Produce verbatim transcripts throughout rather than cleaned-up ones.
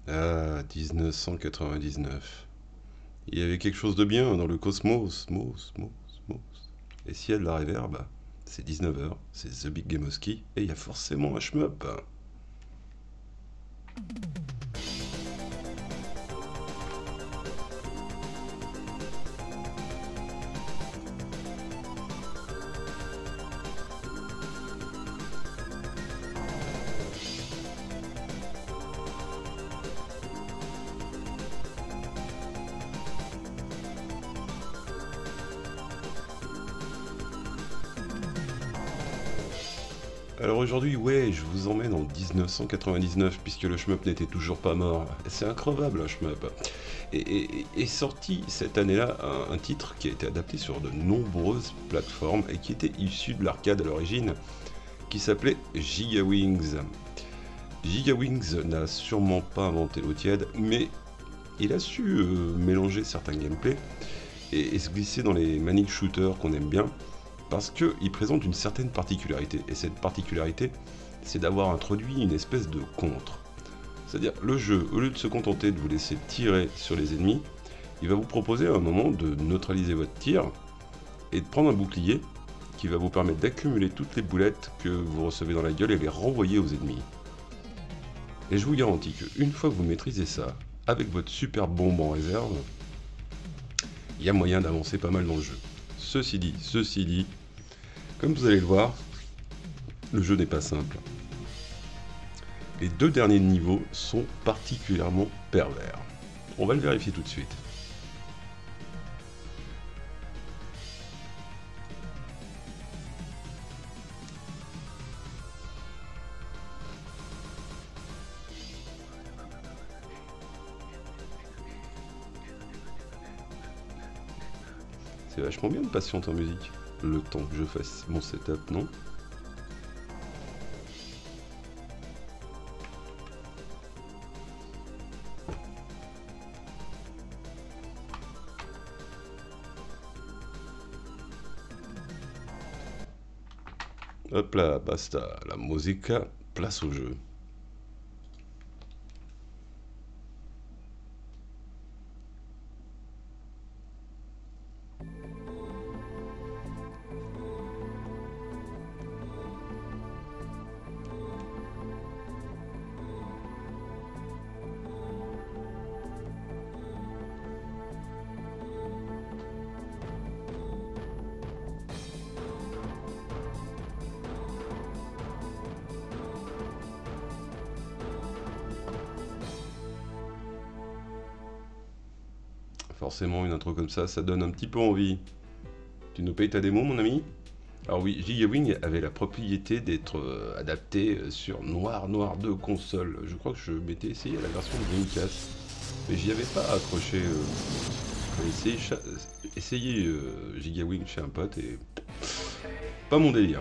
Ah, mille neuf cent quatre-vingt-dix-neuf. Il y avait quelque chose de bien dans le cosmos, mos, mos, mos. Et s'il y a de la reverb, c'est dix-neuf heures, c'est The Big Game of Ski, et il y a forcément un shmup. Alors aujourd'hui, ouais, je vous emmène en mille neuf cent quatre-vingt-dix-neuf, puisque le shmup n'était toujours pas mort. C'est increvable un shmup. Et, et- et est sorti cette année-là un, un titre qui a été adapté sur de nombreuses plateformes et qui était issu de l'arcade à l'origine, qui s'appelait Gigawings. Gigawings n'a sûrement pas inventé l'eau tiède, mais il a su euh, mélanger certains gameplays et, et se glisser dans les maniques shooters qu'on aime bien, parce qu'il présente une certaine particularité. Et cette particularité, c'est d'avoir introduit une espèce de contre. C'est-à-dire, le jeu, au lieu de se contenter de vous laisser tirer sur les ennemis, il va vous proposer à un moment de neutraliser votre tir et de prendre un bouclier qui va vous permettre d'accumuler toutes les boulettes que vous recevez dans la gueule et les renvoyer aux ennemis. Et je vous garantis qu'une fois que vous maîtrisez ça, avec votre super bombe en réserve, il y a moyen d'avancer pas mal dans le jeu. Ceci dit, ceci dit, comme vous allez le voir, le jeu n'est pas simple. Les deux derniers niveaux sont particulièrement pervers. On va le vérifier tout de suite. C'est vachement bien de patienter en musique. Le temps que je fasse mon setup, non? Hop là, basta, la musica, place au jeu. Forcément, une intro comme ça, ça donne un petit peu envie. Tu nous payes ta démo, mon ami? Alors oui, Gigawing avait la propriété d'être euh, adapté sur Noir Noir deux console. Je crois que je m'étais essayé à la version de Dreamcast, mais j'y avais pas accroché. Euh, j'ai essayé, cha- essayé euh, Gigawing chez un pote et pas mon délire.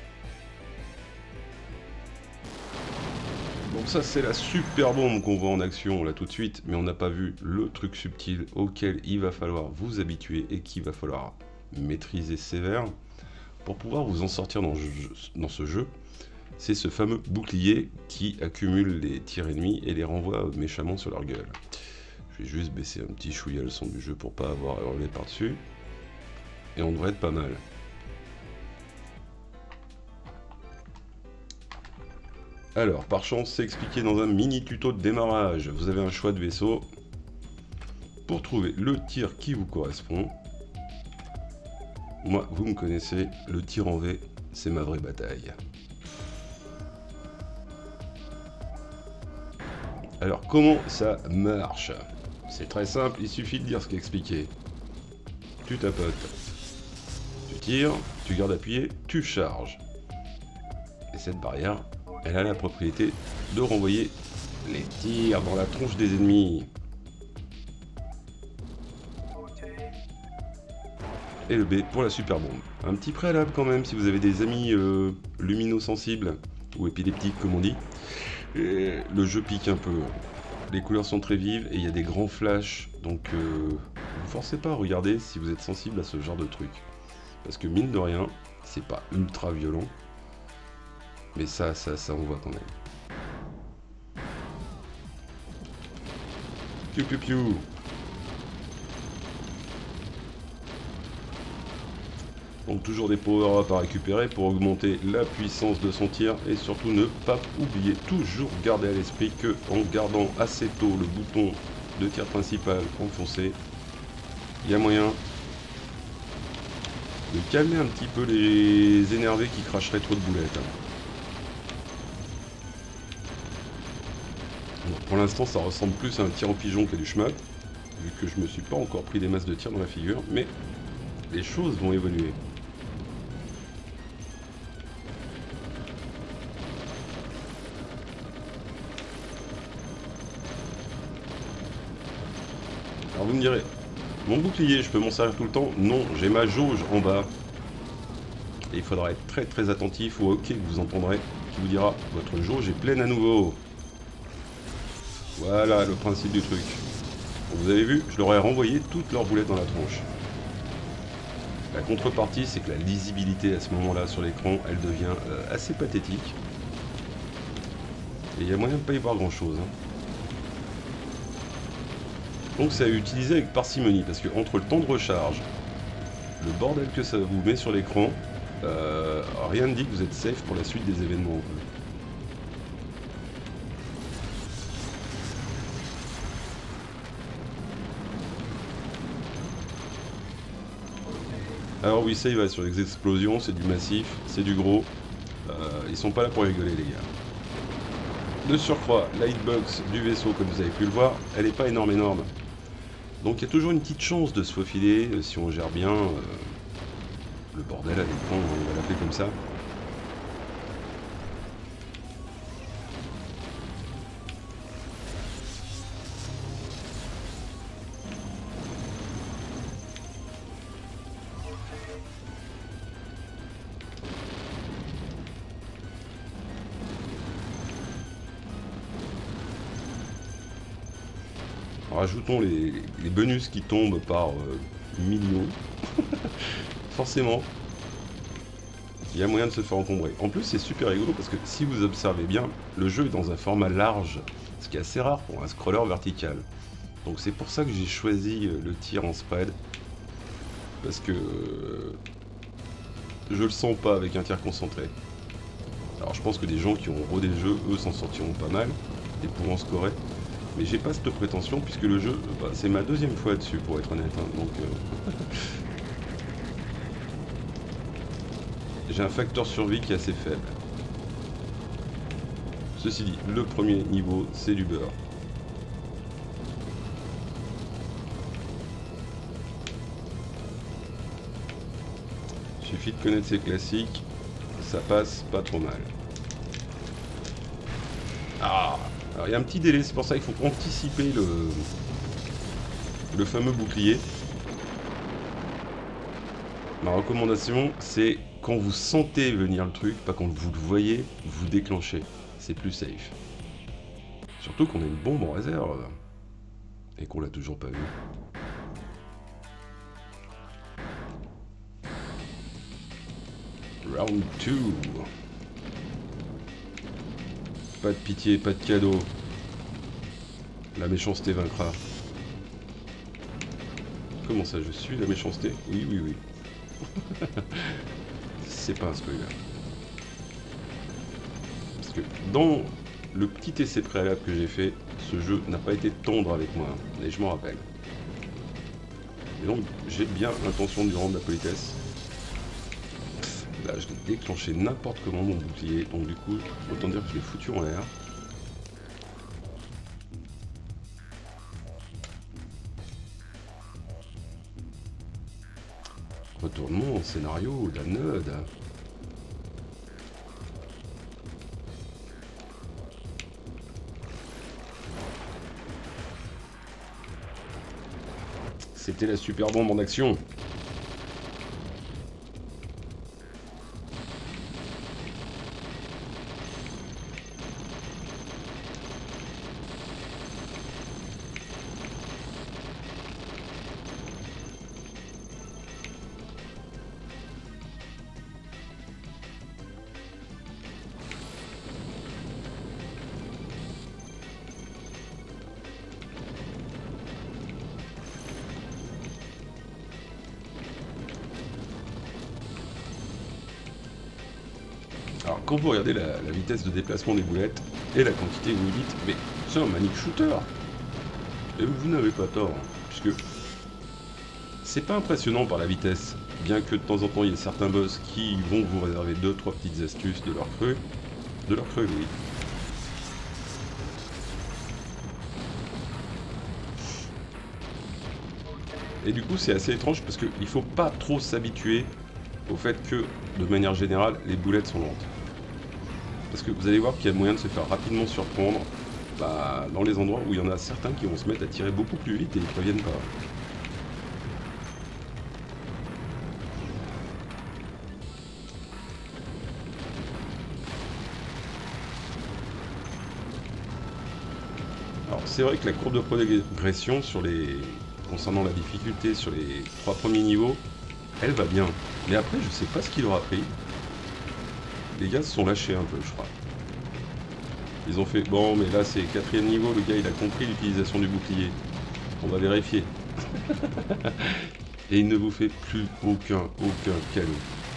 Donc ça c'est la super bombe qu'on voit en action là tout de suite, mais on n'a pas vu le truc subtil auquel il va falloir vous habituer et qu'il va falloir maîtriser sévère pour pouvoir vous en sortir dans, dans ce jeu. C'est ce fameux bouclier qui accumule les tirs ennemis et les renvoie méchamment sur leur gueule. Je vais juste baisser un petit chouïa le son du jeu pour pas avoir à hurler par-dessus. Et on devrait être pas mal. Alors, par chance, c'est expliqué dans un mini tuto de démarrage. Vous avez un choix de vaisseau pour trouver le tir qui vous correspond. Moi, vous me connaissez, le tir en V, c'est ma vraie bataille. Alors, comment ça marche? C'est très simple, il suffit de dire ce qui est expliqué. Tu tapotes, tu tires, tu gardes appuyé, tu charges. Et cette barrière, elle a la propriété de renvoyer les tirs dans la tronche des ennemis. Et le B pour la super bombe. Un petit préalable quand même si vous avez des amis euh, luminosensibles ou épileptiques comme on dit. Et le jeu pique un peu. Les couleurs sont très vives et il y a des grands flashs. Donc euh, vous forcez pas à regarder si vous êtes sensible à ce genre de truc. Parce que mine de rien, c'est pas ultra violent. Mais ça, ça, ça on voit quand même. Piu piu piu. Donc toujours des power-up à récupérer pour augmenter la puissance de son tir et surtout ne pas oublier, toujours garder à l'esprit que en gardant assez tôt le bouton de tir principal enfoncé, il y a moyen de calmer un petit peu les énervés qui cracheraient trop de boulettes. Donc pour l'instant ça ressemble plus à un tir en pigeon qu'à du shmup, vu que je me suis pas encore pris des masses de tir dans la figure, mais les choses vont évoluer. Alors vous me direz, mon bouclier, je peux m'en servir tout le temps? Non, j'ai ma jauge en bas. Et il faudra être très très attentif au hockey que vous entendrez, qui vous dira, votre jauge est pleine à nouveau. Voilà le principe du truc. Vous avez vu, je leur ai renvoyé toutes leurs boulettes dans la tronche. La contrepartie, c'est que la lisibilité à ce moment-là sur l'écran, elle devient euh, assez pathétique. Et il y a moyen de ne pas y voir grand-chose. Hein. Donc c'est à utiliser avec parcimonie, parce que entre le temps de recharge, le bordel que ça vous met sur l'écran, euh, rien ne dit que vous êtes safe pour la suite des événements. Alors oui, ça y va sur les explosions, c'est du massif, c'est du gros. Euh, ils sont pas là pour rigoler les gars. De surcroît, la hitbox du vaisseau, comme vous avez pu le voir, elle n'est pas énorme énorme. Donc il y a toujours une petite chance de se faufiler euh, si on gère bien euh, le bordel à l'écran, on va l'appeler comme ça. Rajoutons les, les bonus qui tombent par euh, millions. Forcément, il y a moyen de se faire encombrer. En plus, c'est super rigolo parce que si vous observez bien, le jeu est dans un format large, ce qui est assez rare pour un scroller vertical. Donc c'est pour ça que j'ai choisi le tir en spread. Parce que euh, je le sens pas avec un tir concentré. Alors je pense que des gens qui ont rodé le jeu, eux, s'en sortiront pas mal et pourront scorer. Mais j'ai pas cette prétention puisque le jeu, bah, c'est ma deuxième fois dessus pour être honnête. Hein, donc euh... j'ai un facteur survie qui est assez faible. Ceci dit, le premier niveau, c'est du beurre. Suffit de connaître ses classiques, ça passe pas trop mal. Ah! Alors il y a un petit délai, c'est pour ça qu'il faut anticiper le, le fameux bouclier. Ma recommandation, c'est quand vous sentez venir le truc, pas quand vous le voyez, vous déclenchez. C'est plus safe. Surtout qu'on a une bombe en réserve. Et qu'on l'a toujours pas vue. Round deux. Pas de pitié, pas de cadeau. La méchanceté vaincra. Comment ça, je suis la méchanceté? Oui, oui, oui. C'est pas un spoiler. Parce que dans le petit essai préalable que j'ai fait, ce jeu n'a pas été tendre avec moi. Et je m'en rappelle. Et donc, j'ai bien l'intention de lui rendre la politesse. Là, je l'ai déclenché n'importe comment mon bouclier, donc du coup, autant dire que je l'ai foutu en l'air. Retournement en scénario d'un node. C'était la super bombe en action. Alors, quand vous regardez la, la vitesse de déplacement des boulettes et la quantité, vous vous dites, mais c'est un manic shooter. Et vous n'avez pas tort, hein, puisque c'est pas impressionnant par la vitesse, bien que de temps en temps il y ait certains boss qui vont vous réserver deux trois petites astuces de leur creux, de leur creux, oui. Et du coup c'est assez étrange parce qu'il faut pas trop s'habituer au fait que, de manière générale, les boulettes sont lentes. Parce que vous allez voir qu'il y a moyen de se faire rapidement surprendre bah, dans les endroits où il y en a certains qui vont se mettre à tirer beaucoup plus vite et ils ne préviennent pas. Alors c'est vrai que la courbe de progression sur les... concernant la difficulté sur les trois premiers niveaux, elle va bien. Mais après je sais pas ce qu'il aura pris. Les gars se sont lâchés un peu, je crois. Ils ont fait, bon mais là c'est quatrième niveau, le gars il a compris l'utilisation du bouclier. On va vérifier. Et il ne vous fait plus aucun, aucun cadeau.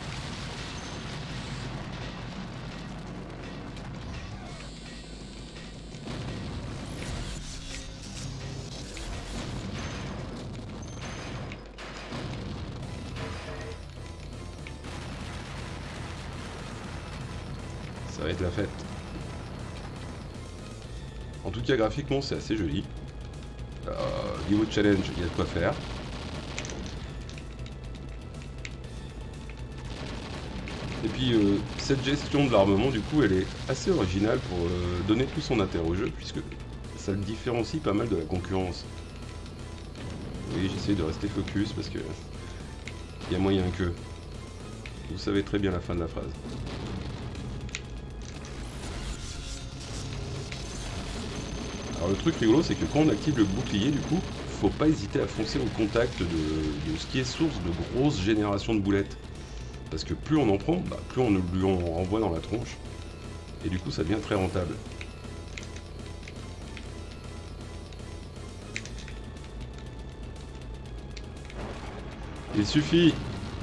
Ça va être la fête. En tout cas, graphiquement, c'est assez joli. Euh, niveau challenge, il y a de quoi faire. Et puis, euh, cette gestion de l'armement, du coup, elle est assez originale pour euh, donner tout son intérêt au jeu, puisque ça le différencie pas mal de la concurrence. Oui, j'essaie de rester focus, parce que il y a moyen que... Vous savez très bien la fin de la phrase. Alors le truc rigolo, c'est que quand on active le bouclier, du coup, faut pas hésiter à foncer au contact de, de ce qui est source de grosses générations de boulettes. Parce que plus on en prend, bah, plus on lui en renvoie dans la tronche. Et du coup, ça devient très rentable. Il suffit!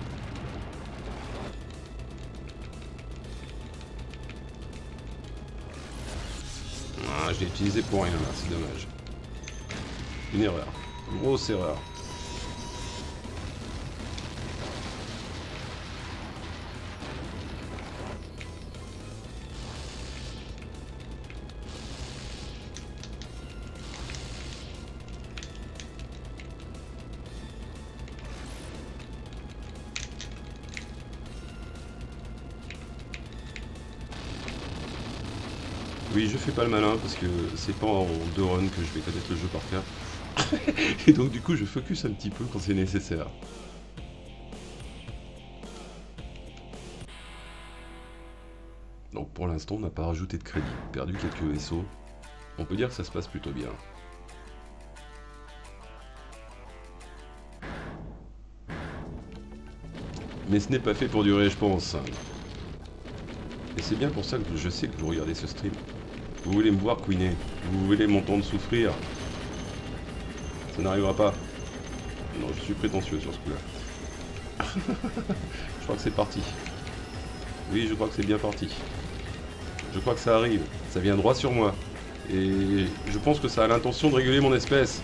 Ah, je l'ai utilisé pour rien là, c'est dommage. Une erreur. Une grosse erreur. Oui, je fais pas le malin parce que c'est pas en deux runs que je vais connaître le jeu par cœur. Et donc du coup je focus un petit peu quand c'est nécessaire. Donc pour l'instant on n'a pas rajouté de crédit, perdu quelques vaisseaux. On peut dire que ça se passe plutôt bien. Mais ce n'est pas fait pour durer, je pense. Et c'est bien pour ça que je sais que vous regardez ce stream. Vous voulez me voir couiner, vous voulez m'entendre souffrir. Ça n'arrivera pas. Non, je suis prétentieux sur ce coup-là. Je crois que c'est parti. Oui, je crois que c'est bien parti. Je crois que ça arrive. Ça vient droit sur moi. Et je pense que ça a l'intention de réguler mon espèce.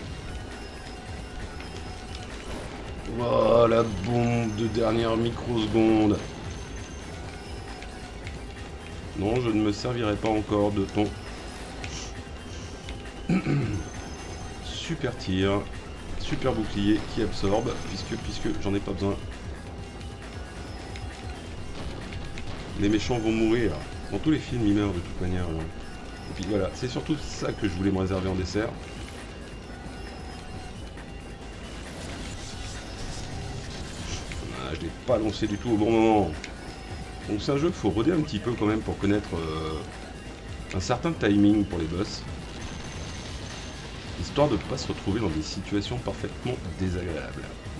Oh, la bombe de dernière microseconde. Non, je ne me servirai pas encore de ton super tir, super bouclier qui absorbe, puisque, puisque j'en ai pas besoin. Les méchants vont mourir. Dans tous les films, ils meurent de toute manière. Et puis voilà, c'est surtout ça que je voulais me réserver en dessert. Ah, je l'ai pas lancé du tout au bon moment. Donc c'est un jeu qu'il faut roder un petit peu quand même pour connaître euh, un certain timing pour les boss. Histoire de ne pas se retrouver dans des situations parfaitement désagréables.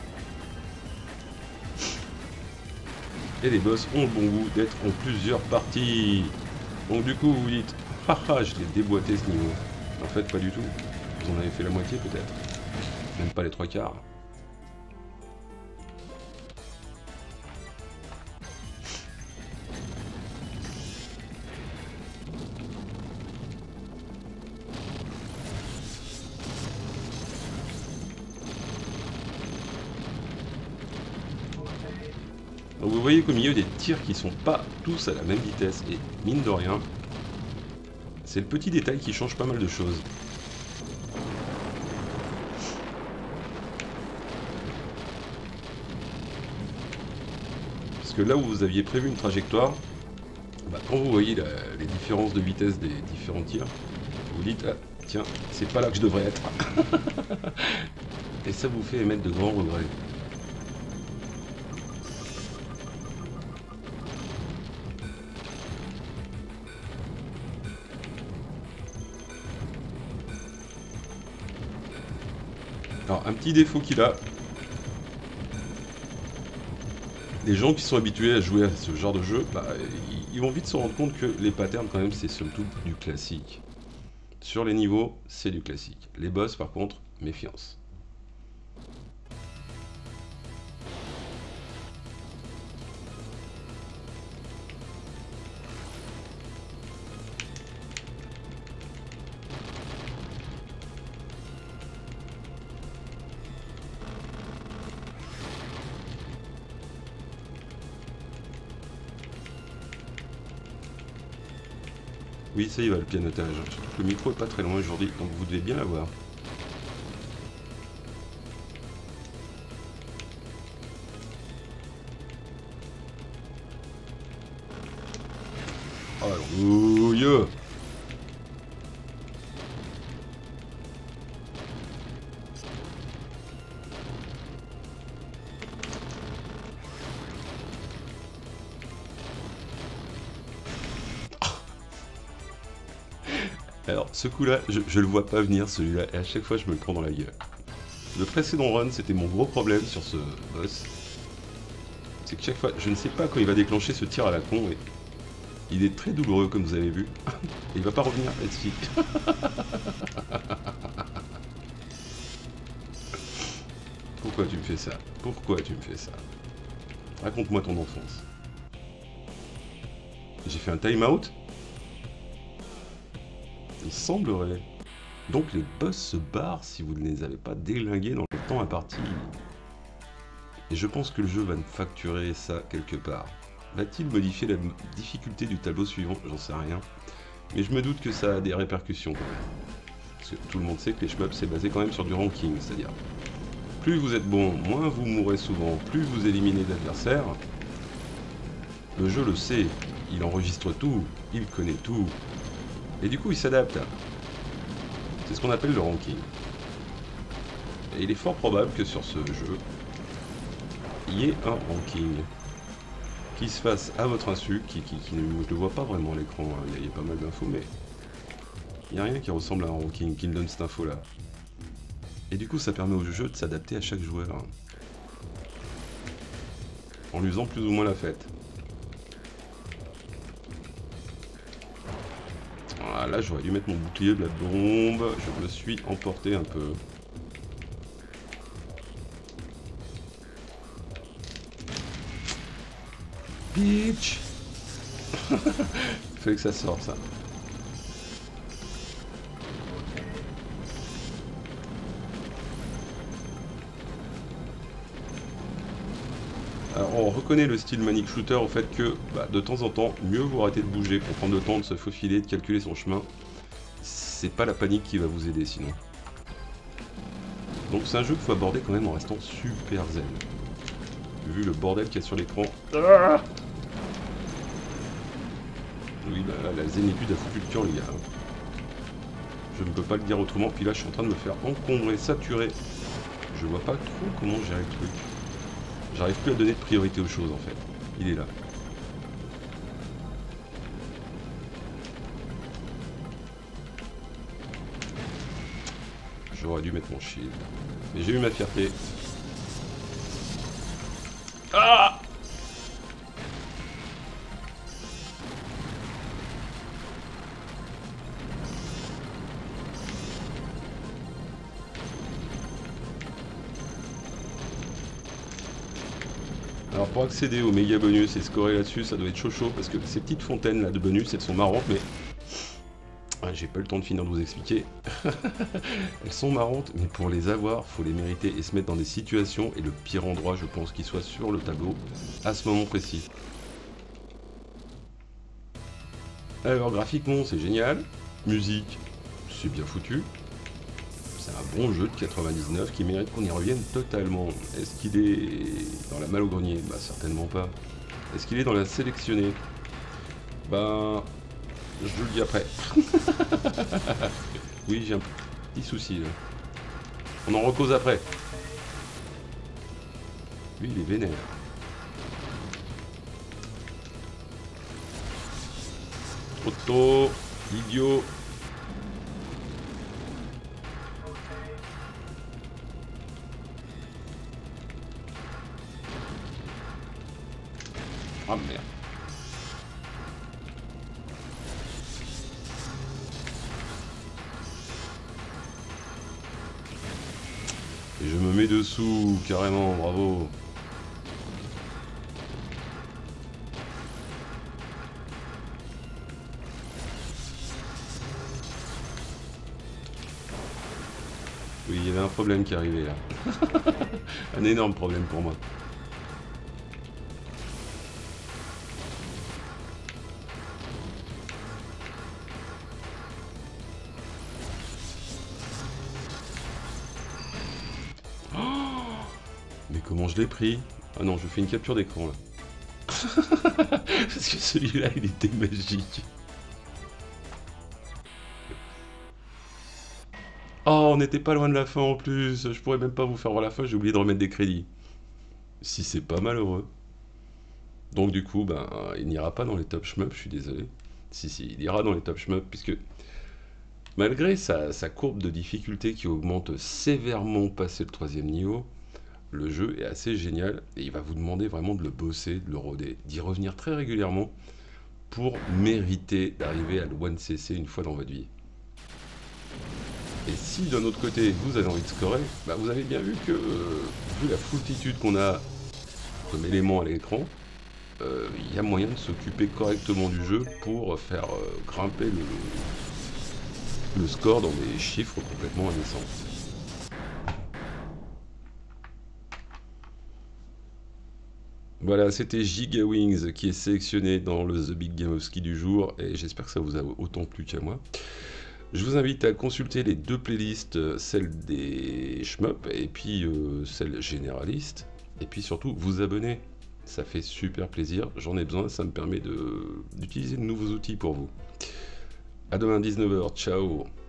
Et les boss ont le bon goût d'être en plusieurs parties. Donc du coup vous vous dites, haha, je l'ai déboîté ce niveau. En fait pas du tout. Vous en avez fait la moitié peut-être. Même pas les trois quarts. Donc vous voyez qu'au milieu des tirs qui sont pas tous à la même vitesse, et mine de rien, c'est le petit détail qui change pas mal de choses. Parce que là où vous aviez prévu une trajectoire, bah, quand vous voyez la, les différences de vitesse des différents tirs, vous dites ah, tiens, c'est pas là que je devrais être. Et ça vous fait émettre de grands regrets. Alors un petit défaut qu'il a, les gens qui sont habitués à jouer à ce genre de jeu, bah, ils vont vite se rendre compte que les patterns quand même c'est surtout du classique. Sur les niveaux, c'est du classique. Les boss par contre, méfiance. Oui, ça y va le pianotage. Le micro est pas très loin aujourd'hui, donc vous devez bien l'avoir. Alléluia. Alors, ce coup-là, je, je le vois pas venir, celui-là, et à chaque fois, je me le prends dans la gueule. Le précédent run, c'était mon gros problème sur ce boss. C'est que chaque fois, je ne sais pas quand il va déclencher ce tir à la con, et il est très douloureux, comme vous avez vu. Et il va pas revenir là-dessus. Pourquoi tu me fais ça? Pourquoi tu me fais ça? Raconte-moi ton enfance. J'ai fait un time-out? Il semblerait. Donc les boss se barrent si vous ne les avez pas déglingués dans le temps imparti. Et je pense que le jeu va me facturer ça quelque part. Va-t-il modifier la difficulté du tableau suivant? J'en sais rien. Mais je me doute que ça a des répercussions quand même. Parce que tout le monde sait que les shmups c'est basé quand même sur du ranking. C'est-à-dire, plus vous êtes bon, moins vous mourrez souvent, plus vous éliminez d'adversaires. Le jeu le sait. Il enregistre tout, il connaît tout. Et du coup, il s'adapte. C'est ce qu'on appelle le ranking. Et il est fort probable que sur ce jeu, il y ait un ranking qui se fasse à votre insu, qui, qui, qui je ne le vois pas vraiment à l'écran, hein. Il y a pas mal d'infos, mais il n'y a rien qui ressemble à un ranking qui me donne cette info-là. Et du coup, ça permet au jeu de s'adapter à chaque joueur, hein, en lui faisant plus ou moins la fête. Ah, là, j'aurais dû mettre mon bouclier de la bombe. Je me suis emporté un peu. Bitch. Il fallait que ça sorte, ça. Alors, on reconnaît le style Manic Shooter au fait que, bah, de temps en temps, mieux vous arrêter de bouger pour prendre le temps de se faufiler, de calculer son chemin. C'est pas la panique qui va vous aider sinon. Donc c'est un jeu qu'il faut aborder quand même en restant super zen. Vu le bordel qu'il y a sur l'écran. Ah, oui, bah, la zénitude a foutu le camp, les gars. Je ne peux pas le dire autrement. Puis là, je suis en train de me faire encombrer, saturer. Je vois pas trop comment gérer le truc. J'arrive plus à donner de priorité aux choses en fait. Il est là. J'aurais dû mettre mon shield. Mais j'ai eu ma fierté. Ah! Alors pour accéder au méga bonus et scorer là-dessus, ça doit être chaud chaud parce que ces petites fontaines là de bonus, elles sont marrantes, mais j'ai pas eu le temps de finir de vous expliquer. Elles sont marrantes, mais pour les avoir, faut les mériter et se mettre dans des situations, et le pire endroit, je pense, qu'il soit sur le tableau, à ce moment précis. Alors, graphiquement, c'est génial. Musique, c'est bien foutu. C'est un bon jeu de quatre-vingt-dix-neuf qui mérite qu'on y revienne totalement. Est-ce qu'il est dans la malle au grenier? Bah, certainement pas. Est-ce qu'il est dans la sélectionnée? Bah... je vous le dis après. Oui, j'ai un petit souci là. On en recose après. Lui, il est vénère. Auto, idiot. Ah merde. Et je me mets dessous, carrément, bravo. Oui, il y avait un problème qui arrivait là. Un énorme problème pour moi. Mais comment je l'ai pris? Ah non, je fais une capture d'écran là. Parce que celui-là, il était magique. Oh, on n'était pas loin de la fin en plus. Je pourrais même pas vous faire voir la fin, j'ai oublié de remettre des crédits. Si c'est pas malheureux. Donc du coup, ben, il n'ira pas dans les top shmup, je suis désolé. Si, si, il ira dans les top shmup, puisque malgré sa, sa courbe de difficulté qui augmente sévèrement passé le troisième niveau, le jeu est assez génial et il va vous demander vraiment de le bosser, de le roder, d'y revenir très régulièrement pour mériter d'arriver à le one C C une fois dans votre vie. Et si d'un autre côté vous avez envie de scorer, bah vous avez bien vu que, euh, vu la foultitude qu'on a comme élément à l'écran, il euh, y a moyen de s'occuper correctement du jeu pour faire euh, grimper le, le score dans des chiffres complètement indécents. Voilà, c'était GigaWings qui est sélectionné dans le The Big Game of Ski du jour, et j'espère que ça vous a autant plu qu'à moi. Je vous invite à consulter les deux playlists, celle des shmup et puis euh, celle généraliste, et puis surtout vous abonner, ça fait super plaisir, j'en ai besoin, ça me permet d'utiliser de, de nouveaux outils pour vous. A demain dix-neuf heures, ciao.